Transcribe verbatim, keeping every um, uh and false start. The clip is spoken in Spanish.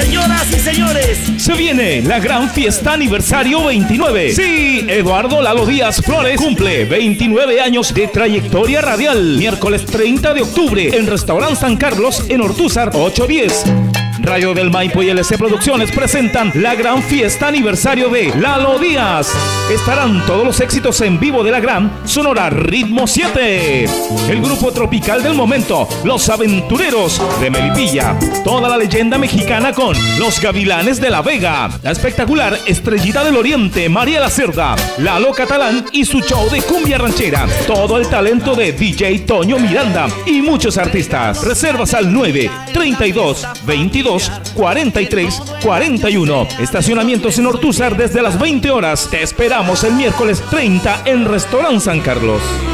Señoras y señores, se viene la gran fiesta aniversario veintinueve. Sí, Eduardo Lalo Díaz Flores cumple veintinueve años de trayectoria radial. Miércoles treinta de octubre en Restaurant San Carlos en Ortúzar ocho diez. Radio del Maipo y L C Producciones presentan la gran fiesta aniversario de Lalo Díaz. Estarán todos los éxitos en vivo de la gran Sonora Ritmo siete. El grupo tropical del momento, Los Aventureros de Melipilla. Toda la leyenda mexicana con Los Gavilanes de la Vega. La espectacular Estrellita del Oriente, María La Cerda. Lalo Catalán y su show de cumbia ranchera. Todo el talento de D J Toño Miranda y muchos artistas. Reservas al nueve treinta y dos veintidós cuarenta y tres cuarenta y uno. Estacionamientos en Ortúzar desde las veinte horas. Te esperamos el miércoles treinta en Restaurant San Carlos.